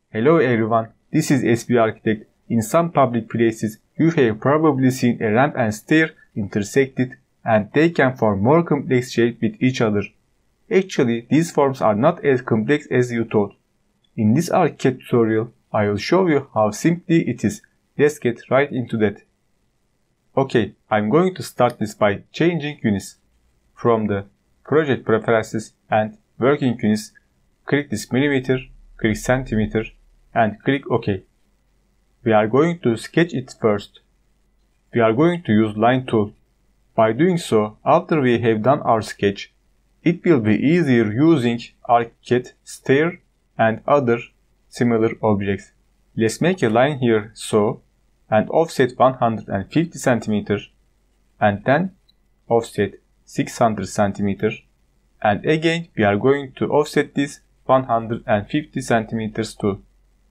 Hello everyone, this is SB Architect. In some public places, you have probably seen a ramp and stair intersected and they can form more complex shapes with each other. Actually, these forms are not as complex as you thought. In this Archicad tutorial, I will show you how simply it is. Let's get right into that. Okay, I'm going to start this by changing units. From the project preferences and working units, click this millimeter, click centimeter, and click OK. We are going to sketch it first. We are going to use line tool. By doing so, after we have done our sketch, it will be easier using Archicad, Stair, and other similar objects. Let's make a line here so, and offset 150 cm, and then offset 600 cm, and again we are going to offset this 150 cm too.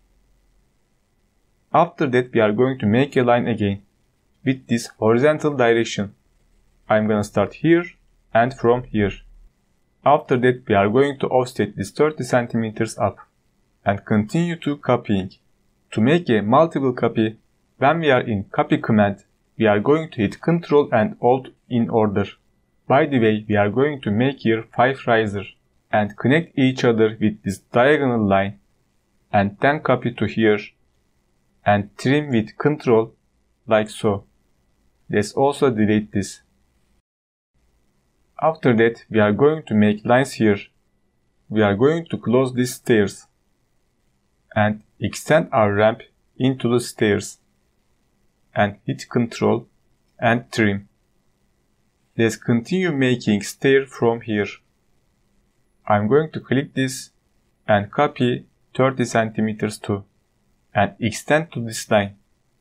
After that we are going to make a line again with this horizontal direction. I'm gonna start here and from here. After that we are going to offset this 30 cm up and continue to copying. To make a multiple copy, when we are in copy command, we are going to hit Ctrl and Alt in order. By the way, we are going to make here 5 risers and connect each other with this diagonal line and then copy to here and trim with Ctrl like so. Let's also delete this. After that, we are going to make lines here. We are going to close these stairs and extend our ramp into the stairs and hit Ctrl and trim. Let's continue making stair from here. I'm going to click this and copy 30 cm too and extend to this line.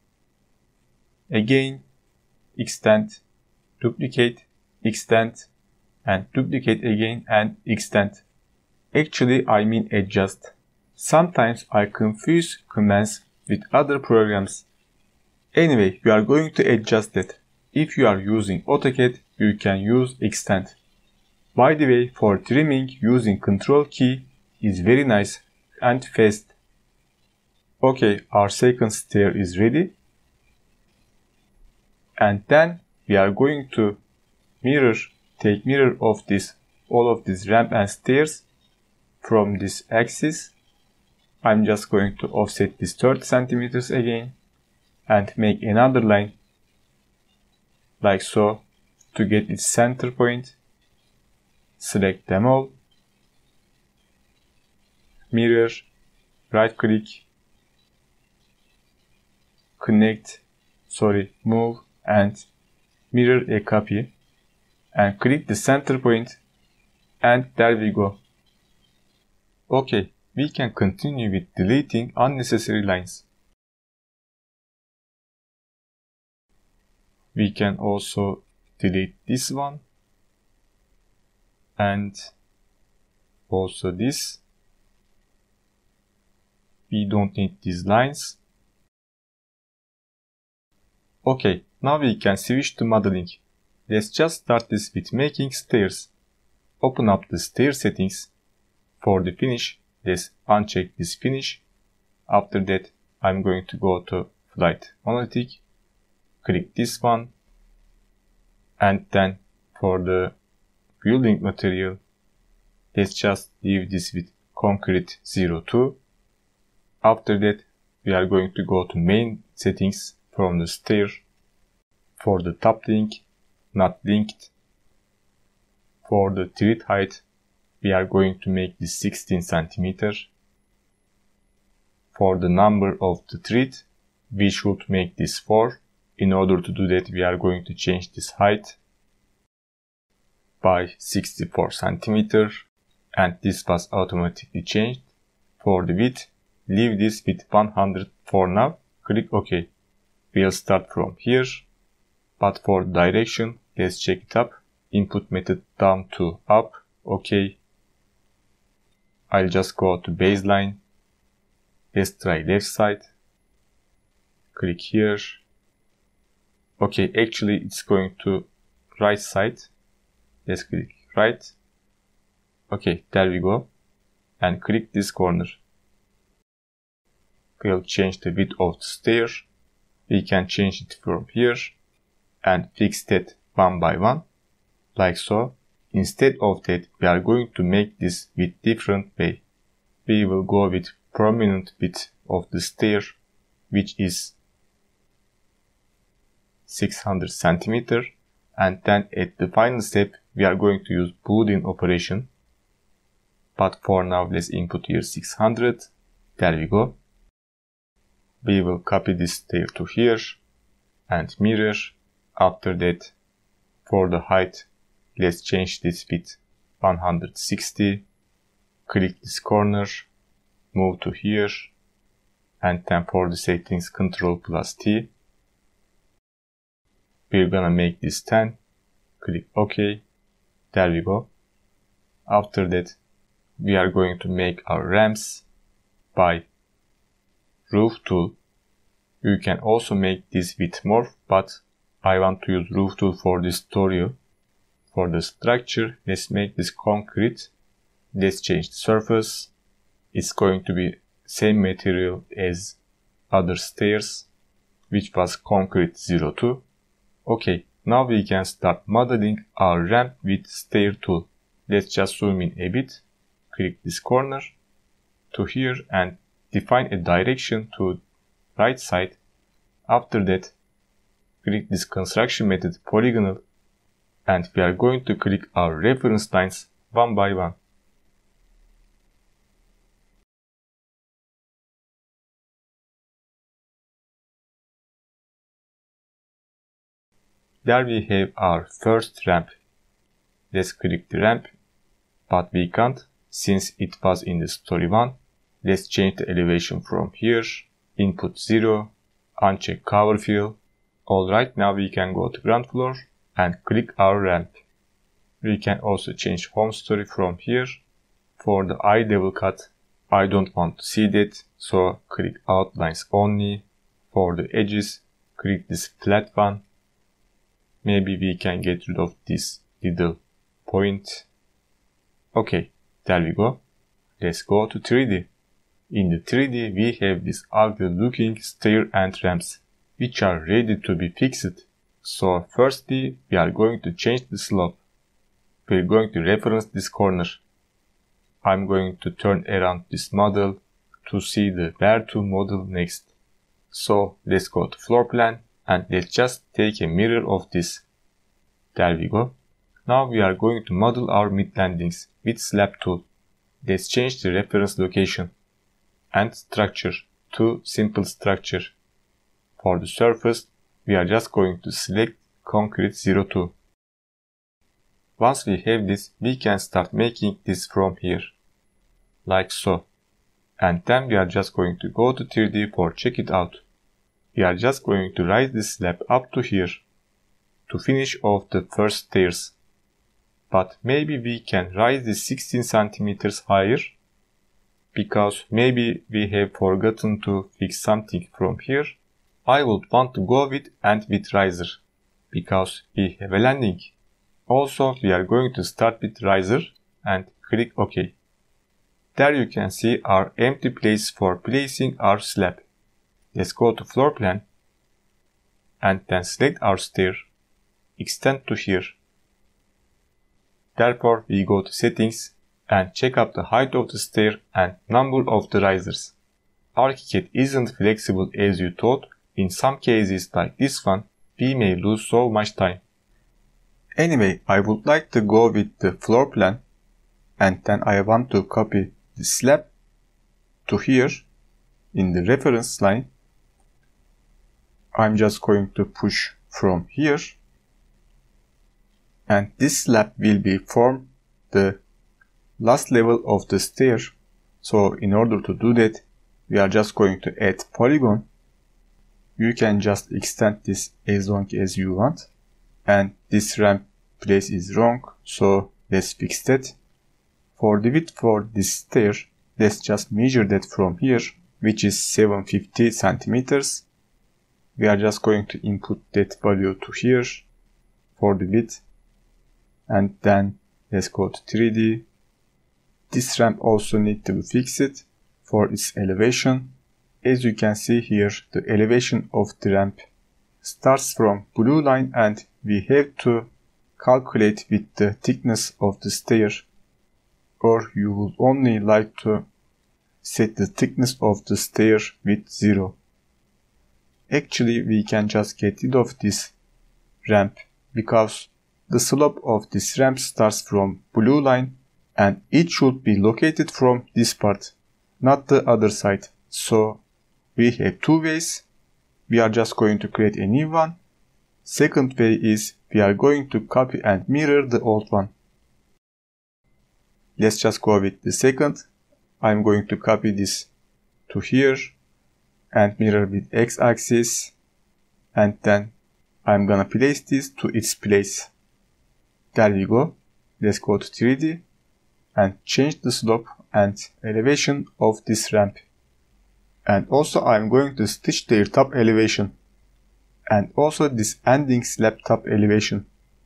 Again, extend, duplicate, extend, and duplicate again and extend. Actually, I mean adjust. Sometimes I confuse commands with other programs. Anyway, we are going to adjust that. If you are using AutoCAD, you can use extend. By the way, for trimming using Ctrl key is very nice and fast. Okay, our second stair is ready. And then we are going to take mirror of all of these ramp and stairs from this axis. I'm just going to offset this 30 cm again and make another line like so to get its center point. Select them all, mirror, right click, move and mirror a copy and click the center point, and there we go. Okay, we can continue with deleting unnecessary lines. We can also delete this one and also this. We don't need these lines. Okay, now we can switch to modeling. Let's just start this with making stairs. Open up the stair settings. For the finish, let's uncheck this finish. After that, I'm going to go to flight monolithic. Click this one. And then for the building material, let's just leave this with concrete 02. After that, we are going to go to main settings from the stair. For the top link, not linked. For the tread height, we are going to make this 16 cm. For the number of the tread, we should make this 4. In order to do that, we are going to change this height by 64 cm, and this was automatically changed. For the width, leave this with 100 for now. Click OK. We'll start from here, but for direction, let's check it up. Input method down to up. OK. I'll just go to baseline. Let's try left side. Click here. Okay, actually it's going to right side. Let's click right. Okay, there we go. And click this corner. we'll change the width of the stair. We can change it from here and fix that one by one, like so. Instead of that, we are going to make this with different way. We will go with prominent width of the stair, which is 600 centimeter, and then at the final step we are going to use Boolean operation. But for now let's input here 600. There we go. We will copy this stair to here and mirror. After that, for the height, let's change this with 160. Click this corner, move to here, and then for the settings, Ctrl+T. We're gonna make this 10. Click OK. There we go. After that, we are going to make our ramps by roof tool. You can also make this with morph, but I want to use roof tool for this tutorial. For the structure, let's make this concrete. Let's change the surface. It's going to be same material as other stairs, which was concrete 02. Okay, now we can start modeling our ramp with stair tool. Let's just zoom in a bit. Click this corner to here and define a direction to right side. After that, click this construction method polygonal, and we are going to click our reference lines one by one. There we have our first ramp. Let's click the ramp, but we can't since it was in the story 1. Let's change the elevation from here, input 0, uncheck cover fill. Alright, now we can go to ground floor and click our ramp. We can also change home story from here. For the eye level cut, I don't want to see that, so click outlines only. For the edges, click this flat one. Maybe we can get rid of this little point. Okay, there we go. Let's go to 3D. In the 3D, we have this ugly looking stair and ramps, which are ready to be fixed. So firstly, we are going to change the slope. We're going to reference this corner. I'm going to turn around this model to see the where to model next. So let's go to floor plan and let's just take a mirror of this. There we go. Now we are going to model our mid landings with slab tool. Let's change the reference location and structure to simple structure. For the surface, we are just going to select concrete 02. Once we have this, we can start making this from here, like so. And then we are just going to go to 3D for check it out. We are just going to raise this slab up to here to finish off the first stairs. But maybe we can raise this 16 centimeters higher, because maybe we have forgotten to fix something from here. I would want to go with and with riser, because we have a landing. Also, we are going to start with riser and click OK. There you can see our empty place for placing our slab. Let's go to floor plan and then select our stair, extend to here. Therefore, we go to settings and check up the height of the stair and number of the risers. Archicad isn't flexible as you thought. In some cases like this one, we may lose so much time. Anyway, I would like to go with the floor plan and then I want to copy the slab to here in the reference line. I'm just going to push from here and this slab will be form the last level of the stair. So in order to do that, we are just going to add polygon. You can just extend this as long as you want. And this ramp place is wrong, so let's fix that. For the width for this stair, let's just measure that from here, which is 750 centimeters. We are just going to input that value to here for the width. And then let's go to 3D. This ramp also needs to be fixed for its elevation. as you can see here, the elevation of the ramp starts from blue line and we have to calculate with the thickness of the stair, or you would only like to set the thickness of the stair with 0. Actually, we can just get rid of this ramp because the slope of this ramp starts from blue line and it should be located from this part, not the other side. So we have two ways. We are just going to create a new one. Second way is we are going to copy and mirror the old one. Let's just go with the second. I'm going to copy this to here and mirror with x-axis, and then I'm gonna place this to its place. There we go. Let's go to 3D and change the slope and elevation of this ramp. And also I'm going to stitch their top elevation and also this ending slab top elevation.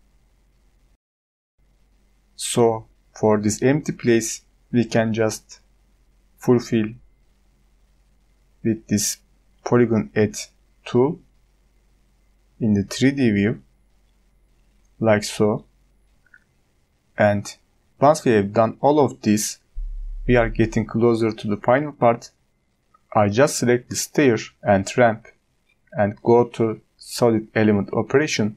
So for this empty place we can just fulfill with this polygon add tool in the 3D view, like so. And once we have done all of this, we are getting closer to the final part. I just select the stair and ramp and go to solid element operation.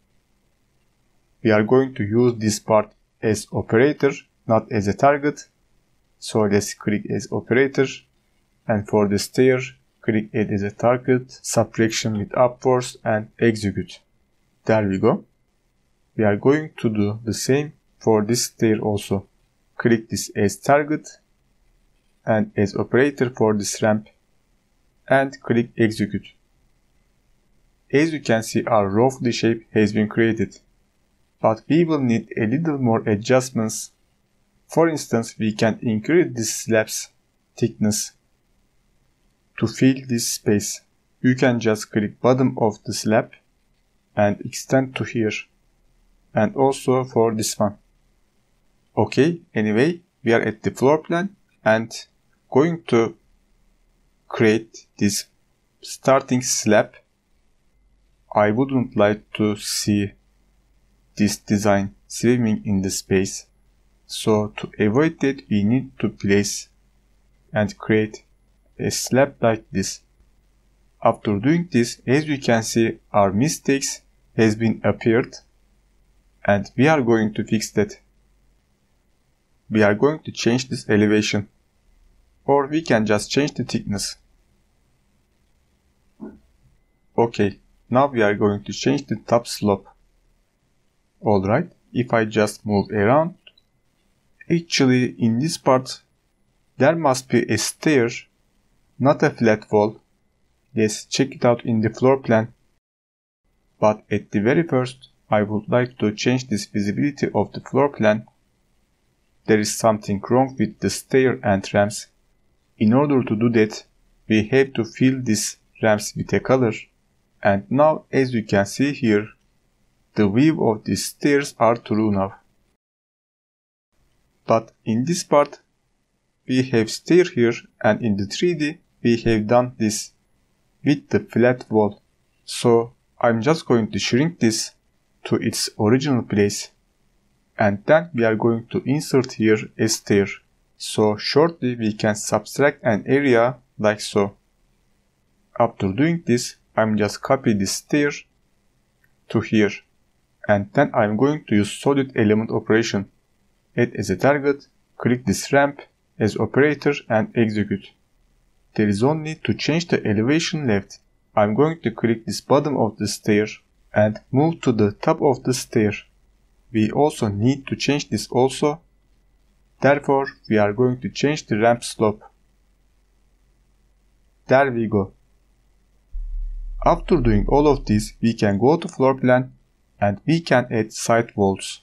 We are going to use this part as operator, not as a target. So let's click as operator, and for the stair, click add as a target, subtraction with upwards and execute. There we go. We are going to do the same for this stair also. Click this as target and as operator for this ramp and click execute. As you can see, our roughly shape has been created, but we will need a little more adjustments. For instance, we can increase this slab's thickness to fill this space. You can just click bottom of the slab and extend to here, and also for this one. Okay, anyway, we are at the floor plan and going to create this starting slab. I wouldn't like to see this design swimming in the space. So to avoid that, we need to place and create a slab like this. After doing this, as you can see, our mistakes has been appeared and we are going to fix that. We are going to change this elevation, or we can just change the thickness. Okay, now we are going to change the top slope. Alright, if I just move around, actually in this part there must be a stair, not a flat wall. Let's check it out in the floor plan. But at the very first, I would like to change this visibility of the floor plan. There is something wrong with the stair and ramps. In order to do that, we have to fill these ramps with a color. And now, as you can see here, the view of these stairs are true now. But in this part, we have stair here, and in the 3D, we have done this with the flat wall. So I'm just going to shrink this to its original place. And then we are going to insert here a stair. So shortly we can subtract an area like so. After doing this, I'm just copy this stair to here. And then I'm going to use solid element operation. Add as a target, click this ramp as operator and execute. There is only to change the elevation left. I'm going to click this bottom of the stair and move to the top of the stair. We also need to change this also. Therefore, we are going to change the ramp slope. There we go. After doing all of this, we can go to floor plan and we can add side walls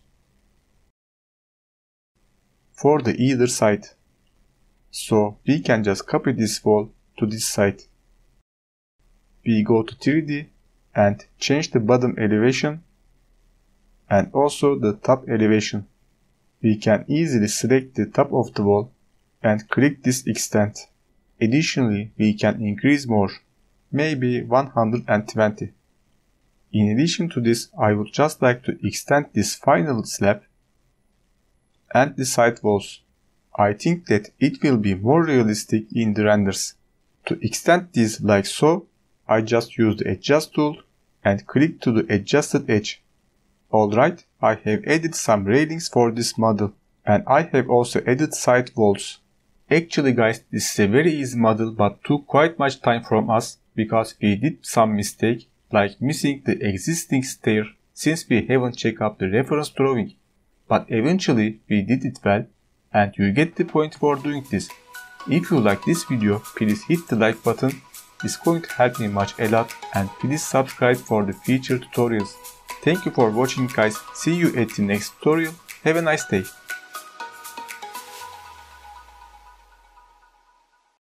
for the either side. So we can just copy this wall to this side. We go to 3D and change the bottom elevation and also the top elevation. We can easily select the top of the wall and click this extend. Additionally, we can increase more, maybe 120. In addition to this, I would just like to extend this final slab and the side walls. I think that it will be more realistic in the renders. To extend these like so, I just use the adjust tool and click to the adjusted edge. Alright, I have added some railings for this model, and I have also added side walls. Actually guys, this is a very easy model but took quite much time from us because we did some mistake like missing the existing stair since we haven't checked up the reference drawing. But eventually we did it well, and you get the point for doing this. If you like this video, please hit the like button. It's going to help me much a lot, and please subscribe for the future tutorials. Thank you for watching guys. See you at the next tutorial. Have a nice day.